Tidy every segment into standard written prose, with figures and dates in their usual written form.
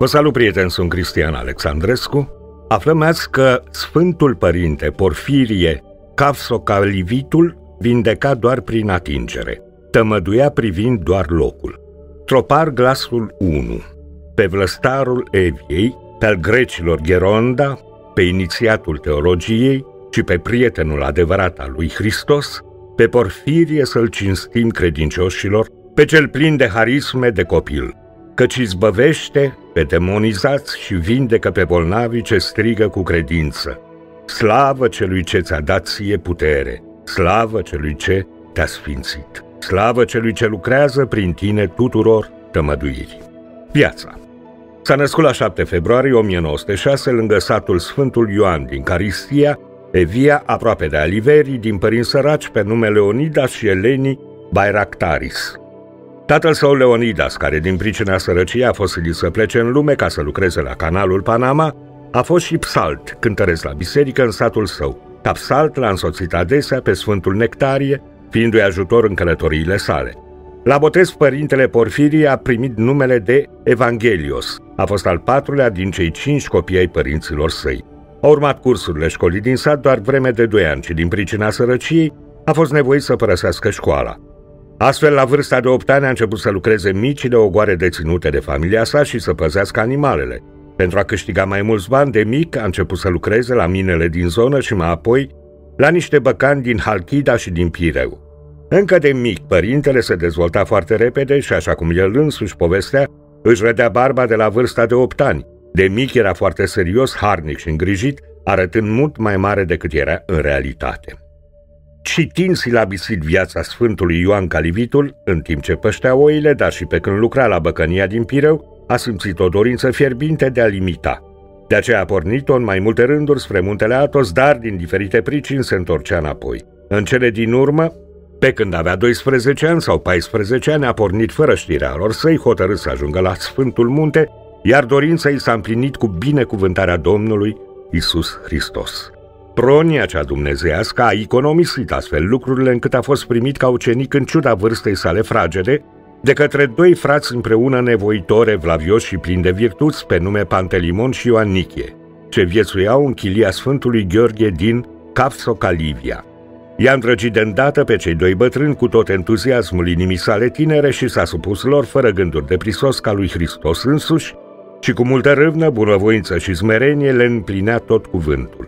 Vă salut, prieteni, sunt Cristian Alexandrescu. Aflăm azi că Sfântul Părinte Porfirie Cavsocalivitul vindeca doar prin atingere, tămăduia privind doar locul. Tropar glasul 1, pe vlăstarul Eviei, pe al grecilor Gheronda, pe inițiatul teologiei și pe prietenul adevărat al lui Hristos, pe Porfirie să-l cinstim credincioșilor, pe cel plin de harisme de copil, căci izbăvește pe demonizați și vindecă pe bolnavi ce strigă cu credință. Slavă celui ce ți-a dat ție putere, slavă celui ce te-a sfințit, slavă celui ce lucrează prin tine tuturor tămăduiri. Viața. S-a născut la 7 februarie 1906 lângă satul Sfântul Ioan din Caristia, Evia, aproape de Aliverii, din părinți săraci pe nume Leonidas și Eleni Bairactaris. Tatăl său Leonidas, care din pricina sărăciei a fost silit să plece în lume ca să lucreze la canalul Panama, a fost și psalt, cântăresc la biserică în satul său. Ca psalt l-a însoțit adesea pe Sfântul Nectarie, fiindu-i ajutor în călătoriile sale. La botez, părintele Porfirie a primit numele de Evanghelios. A fost al patrulea din cei 5 copii ai părinților săi. A urmat cursurile școlii din sat doar vreme de 2 ani și din pricina sărăciei a fost nevoit să părăsească școala. Astfel, la vârsta de 8 ani a început să lucreze micile ogoare deținute de familia sa și să păzească animalele. Pentru a câștiga mai mulți bani, de mic a început să lucreze la minele din zonă și mai apoi la niște băcani din Halkida și din Pireu. Încă de mic, părintele se dezvolta foarte repede și, așa cum el însuși povestea, își rădea barba de la vârsta de 8 ani. De mic era foarte serios, harnic și îngrijit, arătând mult mai mare decât era în realitate. Citind silabisit viața Sfântului Ioan Calivitul, în timp ce păștea oile, dar și pe când lucra la băcănia din Pireu, a simțit o dorință fierbinte de a-l imita. De aceea a pornit-o în mai multe rânduri spre muntele Athos, dar din diferite pricini se întorcea înapoi. În cele din urmă, pe când avea 12 ani sau 14 ani, a pornit fără știrea lor săi, hotărât să ajungă la Sfântul Munte, iar dorința i s-a împlinit cu binecuvântarea Domnului Iisus Hristos. Pronia cea dumnezeiască a economisit astfel lucrurile încât a fost primit ca ucenic în ciuda vârstei sale fragede de către 2 frați împreună nevoitori, evlavioși și plini de virtuți pe nume Pantelimon și Ioan Nichie, ce viețuiau în chilia Sfântului Gheorghe din Cavsocalivia. I-a îndrăgit de îndată pe cei 2 bătrâni cu tot entuziasmul inimii sale tinere și s-a supus lor fără gânduri de prisos ca lui Hristos însuși și cu multă râvnă, bunăvoință și smerenie le împlinea tot cuvântul.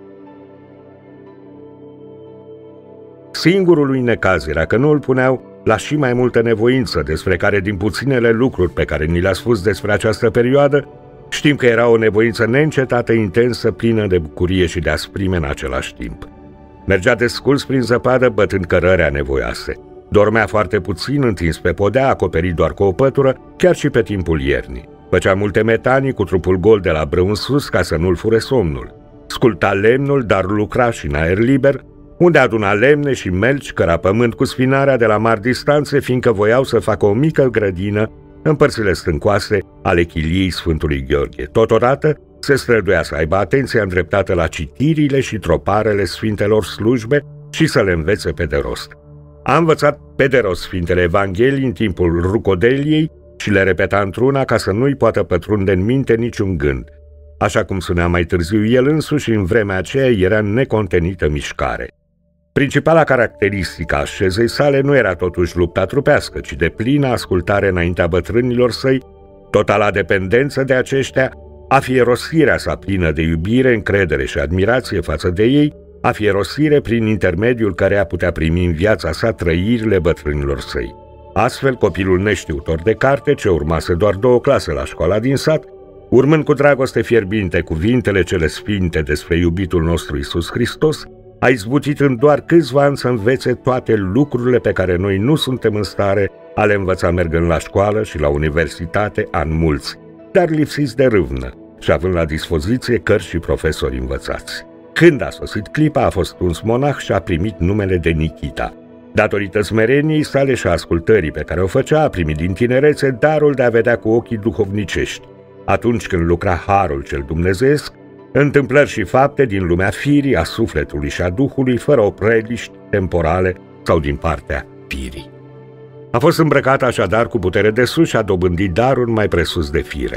Singurul lui necaz era că nu îl puneau la și mai multă nevoință, despre care din puținele lucruri pe care ni le-a spus despre această perioadă, știm că era o nevoință neîncetată, intensă, plină de bucurie și de asprime în același timp. Mergea desculț prin zăpadă, bătând cărări anevoioase. Dormea foarte puțin, întins pe podea, acoperit doar cu o pătură, chiar și pe timpul iernii. Făcea multe metanii cu trupul gol de la brâu în sus ca să nu-l fure somnul. Sculta lemnul, dar lucra și în aer liber, unde aduna lemne și melci, căra pământ cu spinarea de la mari distanțe, fiindcă voiau să facă o mică grădină în părțile stâncoase ale chiliei Sfântului Gheorghe. Totodată se străduia să aibă atenția îndreptată la citirile și troparele Sfintelor slujbe și să le învețe pe de rost. A învățat pe de rost Sfintele Evanghelii în timpul rucodeliei și le repeta într-una ca să nu-i poată pătrunde în minte niciun gând. Așa cum spunea mai târziu el însuși, în vremea aceea era în necontenită mișcare. Principala caracteristică a așezei sale nu era totuși lupta trupească, ci de plină ascultare înaintea bătrânilor săi, totala dependență de aceștia, afierosirea sa plină de iubire, încredere și admirație față de ei, afierosire prin intermediul căreia putea primi în viața sa trăirile bătrânilor săi. Astfel, copilul neștiutor de carte, ce urmase doar 2 clase la școala din sat, urmând cu dragoste fierbinte cuvintele cele sfinte despre iubitul nostru Iisus Hristos, a izbutit în doar câțiva ani să învețe toate lucrurile pe care noi nu suntem în stare a le învăța mergând la școală și la universitate ani mulți, dar lipsiți de râvnă și având la dispoziție cărți și profesori învățați. Când a sosit clipa, a fost uns monah și a primit numele de Nikita. Datorită smereniei sale și ascultării pe care o făcea, a primit din tinerețe darul de a vedea cu ochii duhovnicești. Atunci când lucra harul cel dumnezeiesc, întâmplări și fapte din lumea firii, a sufletului și a duhului, fără opreliști temporale sau din partea firii. A fost îmbrăcat așadar cu putere de sus și a dobândit daruri mai presus de fire.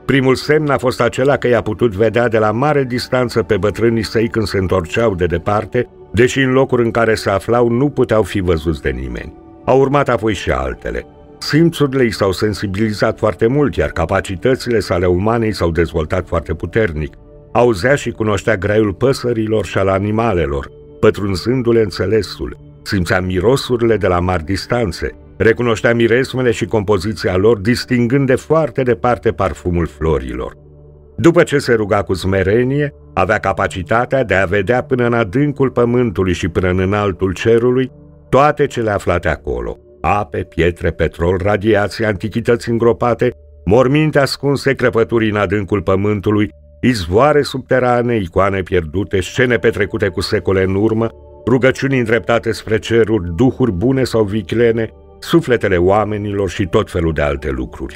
Primul semn a fost acela că i-a putut vedea de la mare distanță pe bătrânii săi când se întorceau de departe, deși în locuri în care se aflau nu puteau fi văzuți de nimeni. Au urmat apoi și altele. Simțurile i s-au sensibilizat foarte mult, iar capacitățile sale umane i s-au dezvoltat foarte puternic. Auzea și cunoștea graiul păsărilor și al animalelor, pătrunzându-le înțelesul. Simțea mirosurile de la mari distanțe, recunoștea miresmele și compoziția lor, distingând de foarte departe parfumul florilor. După ce se ruga cu smerenie, avea capacitatea de a vedea până în adâncul pământului și până în înaltul cerului toate cele aflate acolo: ape, pietre, petrol, radiații, antichități îngropate, morminte ascunse, crăpături în adâncul pământului, izvoare subterane, icoane pierdute, scene petrecute cu secole în urmă, rugăciuni îndreptate spre ceruri, duhuri bune sau viclene, sufletele oamenilor și tot felul de alte lucruri.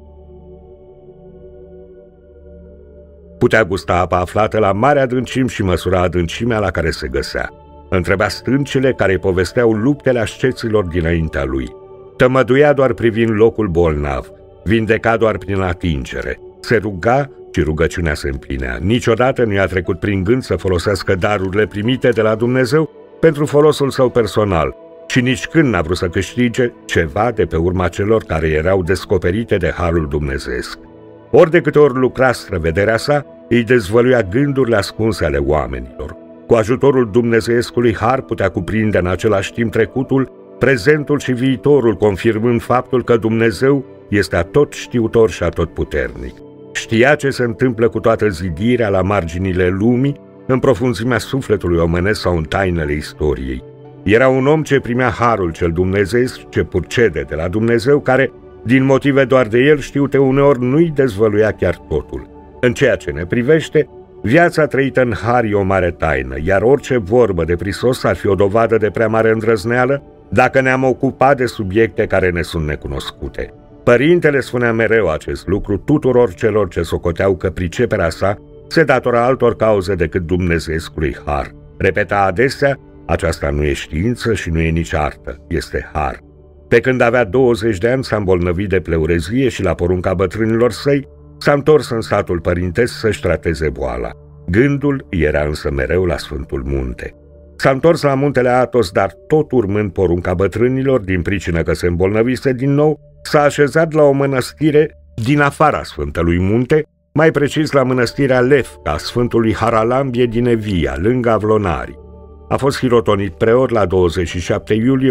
Putea gusta apa aflată la mare adâncimi și măsura adâncimea la care se găsea. Întrebea stâncile care îi povesteau luptele asceților dinaintea lui. Tămăduia doar privind locul bolnav, vindeca doar prin atingere, se ruga și rugăciunea se împlinea. Niciodată nu i-a trecut prin gând să folosească darurile primite de la Dumnezeu pentru folosul său personal și nici când n-a vrut să câștige ceva de pe urma celor care erau descoperite de harul dumnezeiesc. Ori de câte ori lucra străvederea sa, îi dezvăluia gândurile ascunse ale oamenilor. Cu ajutorul dumnezeiescului har putea cuprinde în același timp trecutul, prezentul și viitorul, confirmând faptul că Dumnezeu este atotștiutor și atotputernic. Știa ce se întâmplă cu toată zidirea la marginile lumii, în profunzimea sufletului omenesc sau în tainele istoriei. Era un om ce primea harul cel dumnezeiesc, ce purcede de la Dumnezeu, care, din motive doar de el știute, uneori nu-i dezvăluia chiar totul. În ceea ce ne privește, viața trăită în har e o mare taină, iar orice vorbă de prisos ar fi o dovadă de prea mare îndrăzneală dacă ne-am ocupat de subiecte care ne sunt necunoscute. Părintele spunea mereu acest lucru tuturor celor ce socoteau că priceperea sa se datora altor cauze decât dumnezeiescului har. Repeta adesea: aceasta nu e știință și nu e nici artă, este har. Pe când avea 20 de ani s-a îmbolnăvit de pleurezie și la porunca bătrânilor săi s-a întors în satul părintesc să-și trateze boala. Gândul era însă mereu la Sfântul Munte. S-a întors la muntele Athos, dar tot urmând porunca bătrânilor, din pricină că se îmbolnăvise din nou, s-a așezat la o mănăstire din afara Sfântului Munte, mai precis la mănăstirea Lefca a Sfântului Haralambie din Evia, lângă Avlonari. A fost hirotonit preot la 27 iulie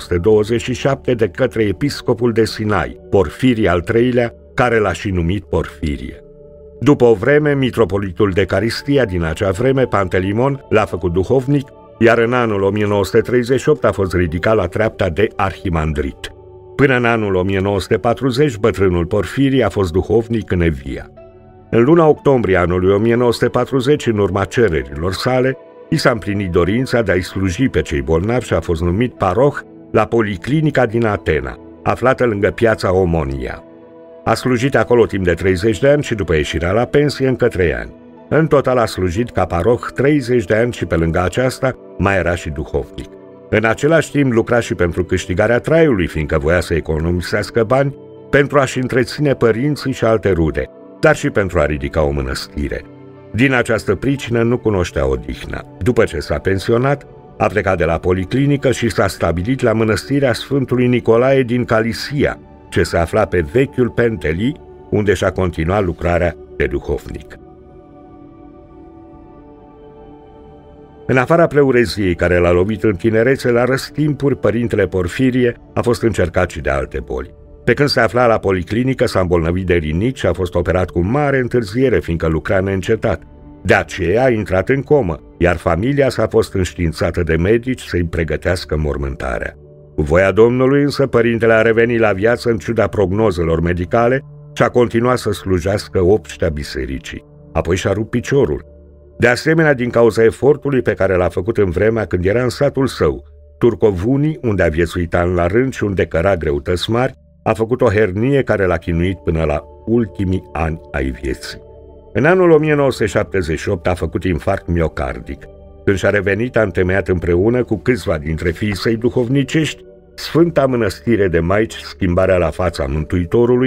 1927 de către episcopul de Sinai, Porfirie al III-lea, care l-a și numit Porfirie. După o vreme, mitropolitul de Caristia din acea vreme, Pantelimon, l-a făcut duhovnic, iar în anul 1938 a fost ridicat la treapta de arhimandrit. Până în anul 1940, bătrânul Porfirie a fost duhovnic în Evia. În luna octombrie anului 1940, în urma cererilor sale, i s-a împlinit dorința de a-i sluji pe cei bolnavi și a fost numit paroh la Policlinica din Atena, aflată lângă piața Omonia. A slujit acolo timp de 30 de ani și după ieșirea la pensie încă 3 ani. În total a slujit ca paroh 30 de ani și pe lângă aceasta mai era și duhovnic. În același timp lucra și pentru câștigarea traiului, fiindcă voia să economisească bani pentru a-și întreține părinții și alte rude, dar și pentru a ridica o mănăstire. Din această pricină nu cunoștea odihna. După ce s-a pensionat, a plecat de la policlinică și s-a stabilit la mănăstirea Sfântului Nicolae din Calisia, ce se afla pe vechiul Pentelii, unde și-a continuat lucrarea de duhovnic. În afara pleureziei care l-a lovit în tinerețe, la răstimpuri, părintele Porfirie a fost încercat și de alte boli. Pe când se afla la policlinică, s-a îmbolnăvit de rinici și a fost operat cu mare întârziere, fiindcă lucra neîncetat. De aceea a intrat în comă, iar familia s-a fost înștiințată de medici să-i pregătească mormântarea. Cu voia Domnului însă, părintele a revenit la viață în ciuda prognozelor medicale și a continuat să slujească obștea bisericii. Apoi și-a rupt piciorul. De asemenea, din cauza efortului pe care l-a făcut în vremea când era în satul său, Turcovunii, unde a viețuit an la rând și unde căra greutăți mari, a făcut o hernie care l-a chinuit până la ultimii ani ai vieții. În anul 1978 a făcut infarct miocardic. Când și-a revenit, a întemeiat împreună cu câțiva dintre fiii săi duhovnicești Sfânta Mănăstire de Maici, Schimbarea la Fața Mântuitorului,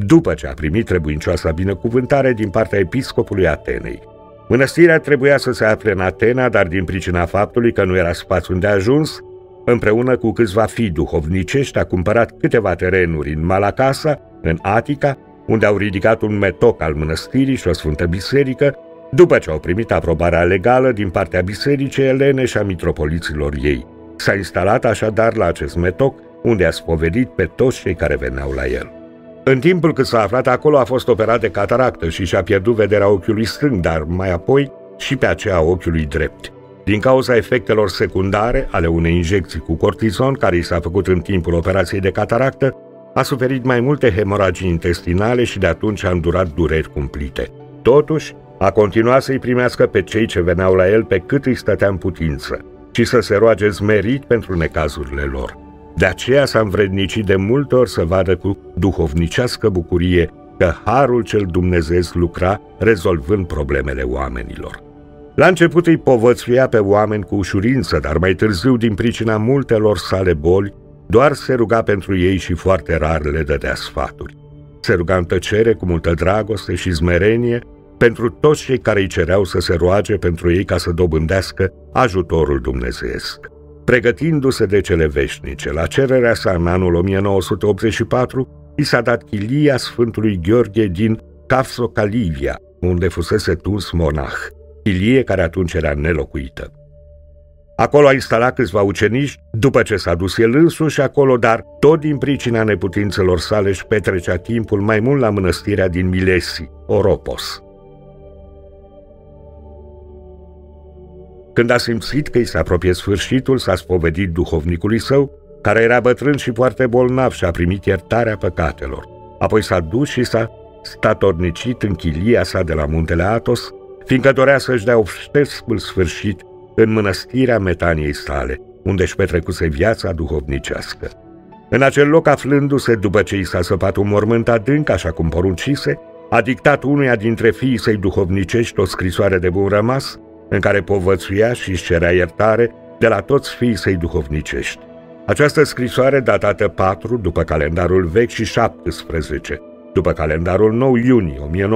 după ce a primit trebuincioasa binecuvântare din partea episcopului Atenei. Mănăstirea trebuia să se afle în Atena, dar din pricina faptului că nu era spațiu unde a ajuns, împreună cu câțiva fii duhovnicești a cumpărat câteva terenuri în Malacasa, în Atica, unde au ridicat un metoc al mănăstirii și o sfântă biserică, după ce au primit aprobarea legală din partea bisericii elene și a mitropoliților ei. S-a instalat așadar la acest metoc, unde a spovedit pe toți cei care veneau la el. În timpul cât s-a aflat acolo a fost operat de cataractă și și-a pierdut vederea ochiului stâng, dar mai apoi și pe aceea ochiului drept. Din cauza efectelor secundare ale unei injecții cu cortizon care i s-a făcut în timpul operației de cataractă, a suferit mai multe hemoragii intestinale și de atunci a îndurat dureri cumplite. Totuși, a continuat să-i primească pe cei ce veneau la el pe cât îi stătea în putință și să se roage zmerit pentru necazurile lor. De aceea s-a învrednicit de multe ori să vadă cu duhovnicească bucurie că harul cel dumnezeiesc lucra rezolvând problemele oamenilor. La început îi povățuia pe oameni cu ușurință, dar mai târziu, din pricina multelor sale boli, doar se ruga pentru ei și foarte rar le dădea sfaturi. Se ruga în tăcere cu multă dragoste și smerenie pentru toți cei care îi cereau să se roage pentru ei ca să dobândească ajutorul dumnezeiesc. Pregătindu-se de cele veșnice, la cererea sa în anul 1984, i s-a dat chilia Sfântului Gheorghe din Cafso-Calivia, unde fusese tuns monah, chilie care atunci era nelocuită. Acolo a instalat câțiva ucenici, după ce s-a dus el însuși acolo, dar tot din pricina neputințelor sale își petrecea timpul mai mult la mănăstirea din Milesi, Oropos. Când a simțit că îi se apropie sfârșitul, s-a spovedit duhovnicului său, care era bătrân și foarte bolnav și a primit iertarea păcatelor. Apoi s-a dus și s-a statornicit în chilia sa de la muntele Athos, fiindcă dorea să-și dea obștescul sfârșit în mănăstirea metaniei sale, unde își petrecuse viața duhovnicească. În acel loc, aflându-se după ce i s-a săpat un mormânt adânc, așa cum poruncise, a dictat unuia dintre fiii săi duhovnicești o scrisoare de bun rămas, în care povățuia și își cerea iertare de la toți fiii săi duhovnicești. Această scrisoare, datată 4 după calendarul vechi și 17 după calendarul nou, iunie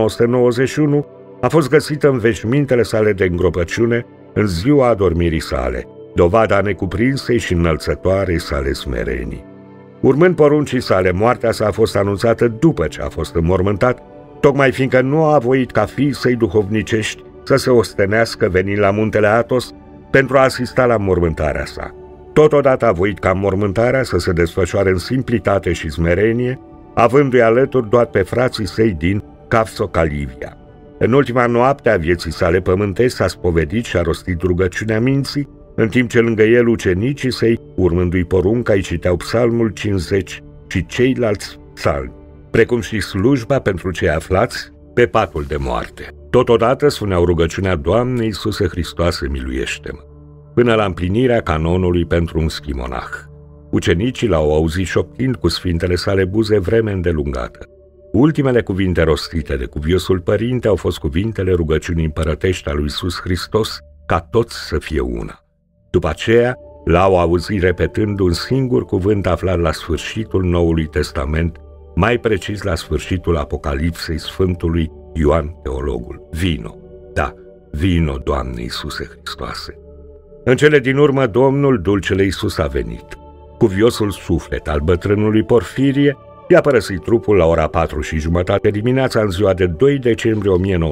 1991, a fost găsită în veșmintele sale de îngropăciune în ziua adormirii sale, dovada necuprinsei și înălțătoarei sale smerenii. Urmând poruncii sale, moartea sa a fost anunțată după ce a fost înmormântat, tocmai fiindcă nu a voit ca fiii săi duhovnicești să se ostenească venind la muntele Athos pentru a asista la înmormântarea sa. Totodată a voit ca înmormântarea să se desfășoare în simplitate și smerenie, avându-i alături doar pe frații săi din Cafso-Calivia. În ultima noapte a vieții sale pământești s-a spovedit și a rostit rugăciunea minții, în timp ce lângă el ucenicii săi, urmându-i porunca, îi citeau psalmul 50 și ceilalți psalmi, precum și slujba pentru cei aflați pe patul de moarte. Totodată spuneau rugăciunea Doamne Iisuse Hristoase, miluiește-mă, până la împlinirea canonului pentru un schimonah. Ucenicii l-au auzit șoptind cu sfintele sale buze vreme îndelungată. Ultimele cuvinte rostite de cuviosul părinte au fost cuvintele rugăciunii împărătești a lui Iisus Hristos, ca toți să fie una. După aceea, l-au auzit repetând un singur cuvânt aflat la sfârșitul Noului Testament, mai precis la sfârșitul Apocalipsei Sfântului Ioan Teologul. Vino, da, vino, Doamne Iisuse Hristoase. În cele din urmă, Domnul, dulcele Iisus, a venit. Cuviosul suflet al bătrânului Porfirie i-a părăsit trupul la ora 4:30 dimineața în ziua de 2 decembrie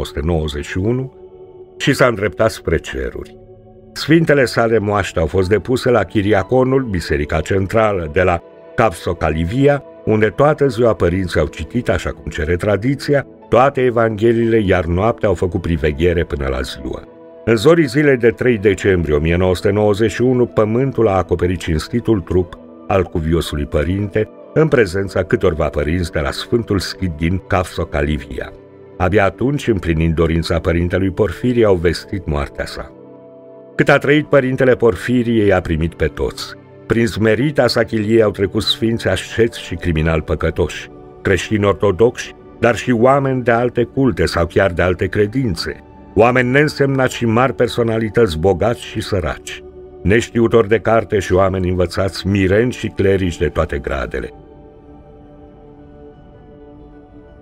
1991 și s-a îndreptat spre ceruri. Sfintele sale moaște au fost depuse la Chiriaconul, biserica centrală de la Cafso-Calivia, unde toată ziua părinții au citit, așa cum cere tradiția, toate evangheliile, iar noaptea au făcut priveghere până la ziua. În zorii zilei de 3 decembrie 1991, pământul a acoperit cinstitul trup al cuviosului părinte, în prezența câtorva părinți de la Sfântul Schid din Cafso-Calivia. Abia atunci, împlinind dorința părintelui Porfirie, au vestit moartea sa. Cât a trăit părintele Porfirie, i-a primit pe toți. Prin smerita sa chilie au trecut sfinți asceți și criminali păcătoși, creștini ortodoxi, dar și oameni de alte culte sau chiar de alte credințe, oameni neînsemnați și mari personalități, bogați și săraci, neștiutori de carte și oameni învățați, mireni și clerici de toate gradele.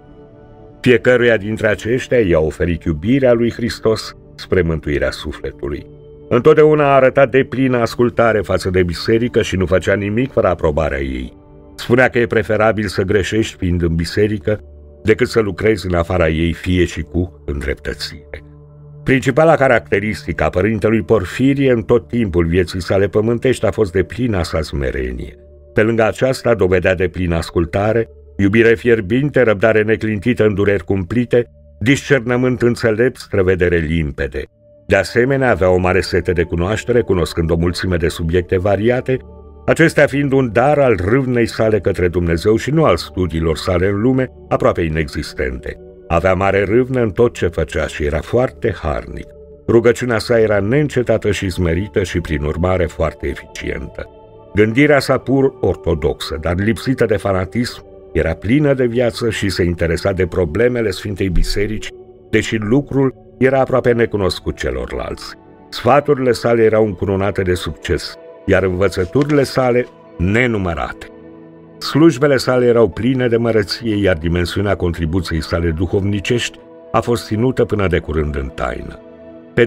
Fiecăruia dintre aceștia i-a oferit iubirea lui Hristos spre mântuirea sufletului. Întotdeauna a arătat deplină ascultare față de biserică și nu făcea nimic fără aprobarea ei. Spunea că e preferabil să greșești fiind în biserică decât să lucrezi în afara ei, fie și cu îndreptățire. Principala caracteristică a părintelui Porfirie în tot timpul vieții sale pământești a fost deplină sa smerenie. Pe lângă aceasta dovedea deplină ascultare, iubire fierbinte, răbdare neclintită în dureri cumplite, discernământ înțelept, străvedere limpede. De asemenea, avea o mare sete de cunoaștere, cunoscând o mulțime de subiecte variate, acestea fiind un dar al râvnei sale către Dumnezeu și nu al studiilor sale în lume, aproape inexistente. Avea mare râvnă în tot ce făcea și era foarte harnic. Rugăciunea sa era neîncetată și smerită și, prin urmare, foarte eficientă. Gândirea sa pur ortodoxă, dar lipsită de fanatism, era plină de viață și se interesa de problemele Sfintei Biserici, deși lucrul era aproape necunoscut celorlalți. Sfaturile sale erau încununate de succes, iar învățăturile sale nenumărate. Slujbele sale erau pline de măreție, iar dimensiunea contribuției sale duhovnicești a fost ținută până de curând în taină. Pe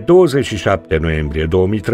27 noiembrie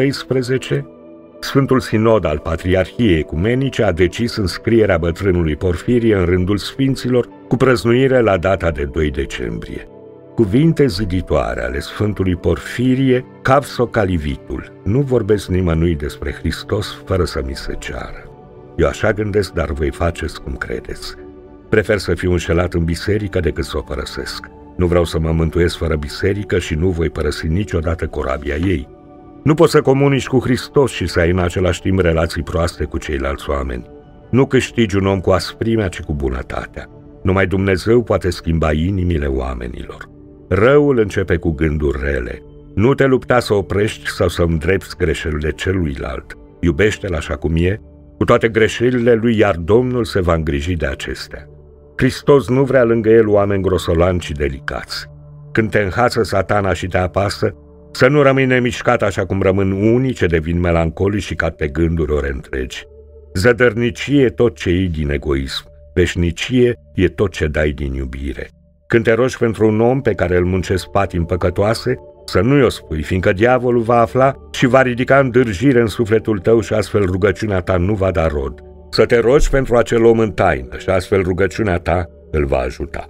2013, Sfântul Sinod al Patriarhiei Ecumenice a decis înscrierea bătrânului Porfirie în rândul sfinților cu prăznuire la data de 2 decembrie. Cuvinte ziditoare ale Sfântului Porfirie, capso calivitul, nu vorbesc nimănui despre Hristos fără să mi se ceară. Eu așa gândesc, dar voi faceți cum credeți. Prefer să fiu înșelat în biserică decât să o părăsesc. Nu vreau să mă mântuiesc fără biserică și nu voi părăsi niciodată corabia ei. Nu poți să comunici cu Hristos și să ai în același timp relații proaste cu ceilalți oameni. Nu câștigi un om cu asprimea, ci cu bunătatea. Numai Dumnezeu poate schimba inimile oamenilor. Răul începe cu gânduri rele. Nu te lupta să oprești sau să îndrepți greșelile celuilalt. Iubește-l așa cum e, cu toate greșelile lui, iar Domnul se va îngriji de acestea. Hristos nu vrea lângă el oameni grosolani, ci delicați. Când te înhață Satana și te apasă, să nu rămâi nemișcat așa cum rămân unii ce devin melancolici și cad pe gânduri ore întregi. Zădărnicie e tot ce iei din egoism, veșnicie e tot ce dai din iubire. Când te rogi pentru un om pe care îl muncesc patimi păcătoase, să nu-i o spui, fiindcă diavolul va afla și va ridica îndârjire în sufletul tău și astfel rugăciunea ta nu va da rod. Să te rogi pentru acel om în taină și astfel rugăciunea ta îl va ajuta.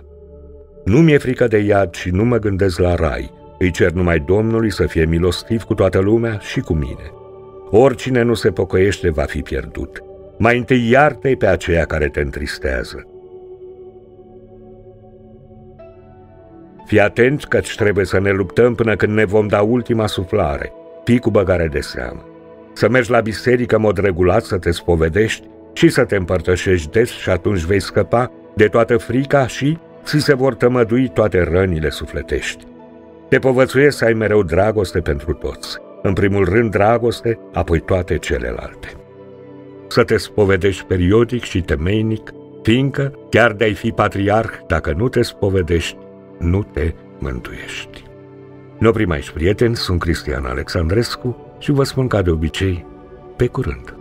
Nu mi-e frică de iad și nu mă gândesc la rai. Îi cer numai Domnului să fie milostiv cu toată lumea și cu mine. Oricine nu se pocăiește va fi pierdut. Mai întâi iartă-i pe aceia care te întristează. Fii atent căci trebuie să ne luptăm până când ne vom da ultima suflare. Fii cu băgare de seamă. Să mergi la biserică în mod regulat, să te spovedești și să te împărtășești des și atunci vei scăpa de toată frica și ți se vor tămădui toate rănile sufletești. Te povățuiesc să ai mereu dragoste pentru toți. În primul rând dragoste, apoi toate celelalte. Să te spovedești periodic și temeinic, fiindcă, chiar de-ai fi patriarh, dacă nu te spovedești, nu te mântuiești. Ne oprim aici, prieteni, sunt Cristian Alexandrescu și vă spun ca de obicei, pe curând!